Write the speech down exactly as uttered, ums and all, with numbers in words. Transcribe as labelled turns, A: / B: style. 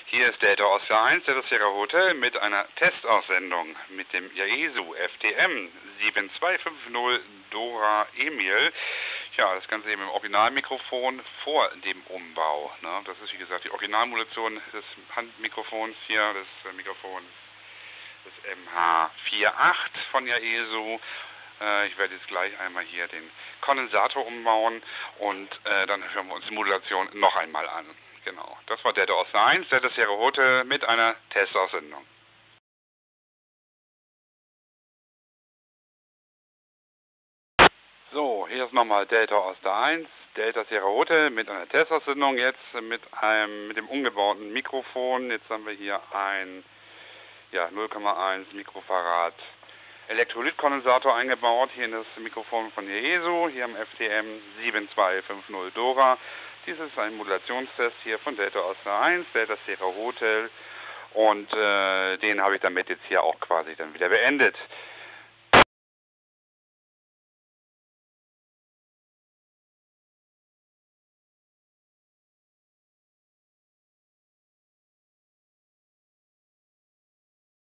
A: Hier ist Delta Oscar eins, Delta Sierra Hotel mit einer Testaussendung mit dem Yaesu F T M sieben zwei fünf null Dora Emil. Ja, das Ganze eben im Originalmikrofon vor dem Umbau. Ne? Das ist wie gesagt die Originalmodulation des Handmikrofons hier, das Mikrofon des M H acht von Yaesu. Äh, ich werde jetzt gleich einmal hier den Kondensator umbauen und äh, dann hören wir uns die Modulation noch einmal an. Genau, das war Delta Oscar eins, Delta Sierra Hotel mit einer Testaussendung. So, hier ist nochmal Delta Oscar eins, Delta Sierra Hotel mit einer Testaussendung, jetzt mit einem mit dem umgebauten Mikrofon. Jetzt haben wir hier ein ja, null Komma eins Mikrofarad Elektrolytkondensator eingebaut, hier in das Mikrofon von Yaesu, hier am F T M sieben zwei fünf null Dora. Dies ist ein Modulationstest hier von Delta Oscar eins, Delta Sierra Hotel, und äh, den habe ich damit jetzt hier auch quasi dann wieder beendet.